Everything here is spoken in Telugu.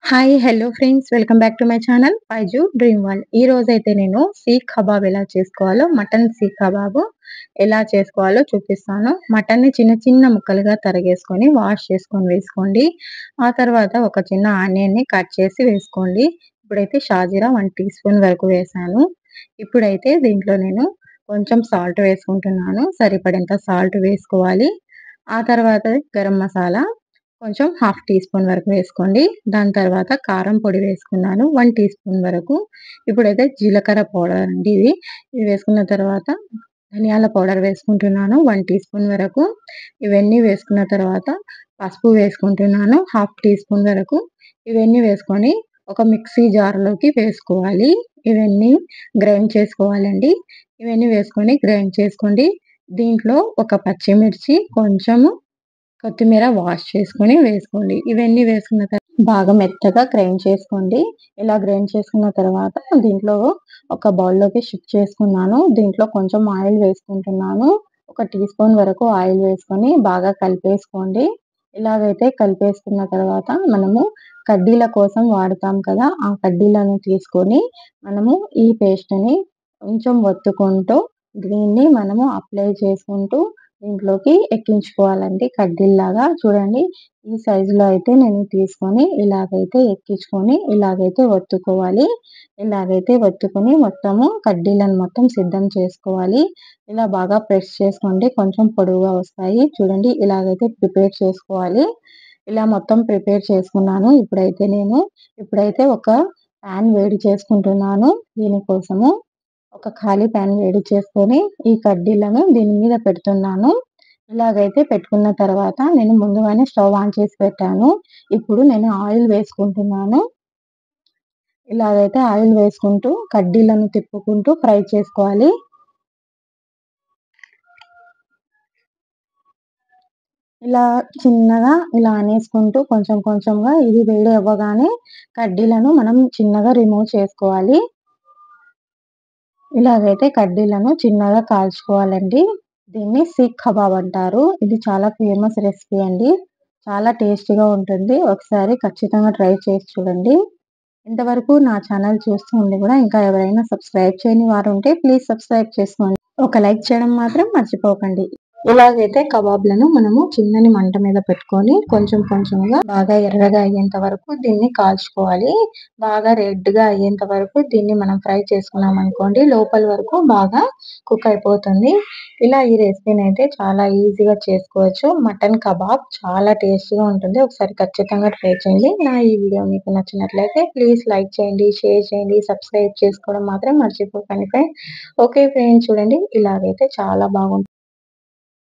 Hi! Hello friends. Welcome back to my channel Faizu dream world. ఈరోజైతే నేను సీక్ కబాబ్ ఎలా చేసుకోవాలో, మటన్ సీక్ కబాబు ఎలా చేసుకోవాలో చూపిస్తాను. మటన్‌ని చిన్న చిన్న ముక్కలుగా తరిగేసుకొని, వాష్ చేసుకొని వేసుకోండి. ఆ తర్వాత ఒక చిన్న ఆనియన్‌ని కట్ చేసి వేసుకోండి. ఇప్పుడైతే షాజీరా 1 టీ స్పూన్ వరకు వేశాను. ఇప్పుడైతే దీంట్లో నేను కొంచెం సాల్ట్ వేసుకుంటున్నాను. సరిపడేంత సాల్ట్ వేసుకోవాలి. ఆ తర్వాత గరం మసాలా కొంచెం హాఫ్ టీ స్పూన్ వరకు వేసుకోండి. దాని తర్వాత కారం పొడి వేసుకున్నాను 1 టీ స్పూన్ వరకు. ఇప్పుడైతే జీలకర్ర పౌడర్ అండి ఇది. ఇది వేసుకున్న తర్వాత ధనియాల పౌడర్ వేసుకుంటున్నాను 1 టీ స్పూన్ వరకు. ఇవన్నీ వేసుకున్న తర్వాత పసుపు వేసుకుంటున్నాను హాఫ్ టీ స్పూన్ వరకు. ఇవన్నీ వేసుకొని ఒక మిక్సీ జార్‌లోకి వేసుకోవాలి. ఇవన్నీ గ్రైండ్ చేసుకోవాలండి. ఇవన్నీ వేసుకొని గ్రైండ్ చేసుకోండి. దీంట్లో ఒక పచ్చిమిర్చి, కొంచెము కొత్తిమీర వాష్ చేసుకొని వేసుకోండి. ఇవన్నీ వేసుకున్న బాగా మెత్తగా గ్రైండ్ చేసుకోండి. ఇలా గ్రైండ్ చేసుకున్న తర్వాత దీంట్లో ఒక బౌల్‌లోకి షిఫ్ట్ చేసుకున్నాను. దీంట్లో కొంచెం ఆయిల్ వేసుకుంటున్నాను. ఒక టీ స్పూన్ వరకు ఆయిల్ వేసుకొని బాగా కలిపేసుకోండి. ఇలాగైతే కలిపేసుకున్న తర్వాత మనము కడ్డీల కోసం వాడతాం కదా! ఆ కడ్డీలను తీసుకొని మనము ఈ పేస్ట్‌ని కొంచెం ఒత్తుకుంటూ దీన్ని మనము అప్లై చేసుకుంటూ దీంట్లోకి ఎక్కించుకోవాలండి కడ్డీల్లాగా. చూడండి ఈ సైజులో అయితే నేను తీసుకొని ఇలాగైతే ఎక్కించుకొని ఇలాగైతే ఒత్తుకోవాలి. ఇలాగైతే ఒత్తుకొని మొత్తము కడ్డీలను మొత్తం సిద్ధం చేసుకోవాలి. ఇలా బాగా ప్రెస్ చేసుకోండి. కొంచెం పొడవుగా వస్తాయి. చూడండి ఇలాగైతే ప్రిపేర్ చేసుకోవాలి. ఇలా మొత్తం ప్రిపేర్ చేసుకున్నాను. ఇప్పుడైతే ఒక పాన్ వేడి చేసుకుంటున్నాను దీనికోసము. ఒక ఖాళీ పాన్ వేడి చేసుకొని ఈ కడ్డీలను దీని మీద పెడుతున్నాను. ఇలాగైతే పెట్టుకున్న తర్వాత నేను ముందుగానే స్టవ్ ఆన్ చేసి పెట్టాను. ఇప్పుడు నేను ఆయిల్ వేసుకుంటున్నాను. ఇలాగైతే ఆయిల్ వేసుకుంటూ కడ్డీలను తిప్పుకుంటూ ఫ్రై చేసుకోవాలి. ఇలా చిన్నగా ఇలా అనేసుకుంటూ కొంచెం కొంచెంగా ఇది వేడి అవ్వగానే కడ్డీలను మనం చిన్నగా రిమూవ్ చేసుకోవాలి. ఇలాగైతే కడ్డీలను చిన్నగా కాల్చుకోవాలండి. దీన్ని సీక్ కబాబ్ అంటారు. ఇది చాలా ఫేమస్ రెసిపీ అండి. చాలా టేస్టీగా ఉంటుంది. ఒకసారి ఖచ్చితంగా ట్రై చేసి చూడండి. ఇంతవరకు నా ఛానల్ చూస్తూ ఉండి కూడా ఇంకా ఎవరైనా సబ్స్క్రైబ్ చేయని వారుంటే ప్లీజ్ సబ్స్క్రైబ్ చేసుకోండి. ఒక లైక్ చేయడం మాత్రం మర్చిపోకండి. ఇలాగైతే కబాబ్‌లను మనము చిన్నని మంట మీద పెట్టుకొని కొంచెం కొంచెంగా బాగా ఎర్రగా అయ్యేంత వరకు దీన్ని కాల్చుకోవాలి. బాగా రెడ్‌గా అయ్యేంత వరకు దీన్ని మనం ఫ్రై చేసుకున్నామనుకోండి లోపల వరకు బాగా కుక్ అయిపోతుంది. ఇలా ఈ రెసిపీనైతే చాలా ఈజీగా చేసుకోవచ్చు. మటన్ కబాబ్ చాలా టేస్టీగా ఉంటుంది. ఒకసారి ఖచ్చితంగా ట్రై చేయండి. నా ఈ వీడియో మీకు నచ్చినట్లయితే ప్లీజ్ లైక్ చేయండి, షేర్ చేయండి, సబ్స్క్రైబ్ చేసుకోవడం మాత్రం మర్చిపోకండి ఫ్రెండ్స్. ఓకే ఫ్రెండ్స్ చూడండి ఇలాగైతే చాలా బాగుంటుంది.